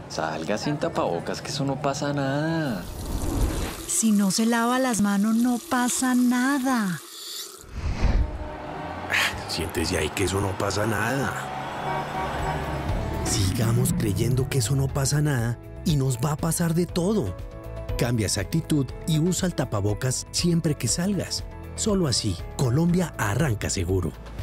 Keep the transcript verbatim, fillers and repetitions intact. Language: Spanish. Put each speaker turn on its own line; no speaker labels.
Salga sin tapabocas, que eso no pasa nada.
Si no se lava las manos, no pasa nada.
Siéntese ahí que eso no pasa nada. Sigamos creyendo que eso no pasa nada y nos va a pasar de todo. Cambia esa actitud y usa el tapabocas siempre que salgas. Solo así, Colombia arranca seguro.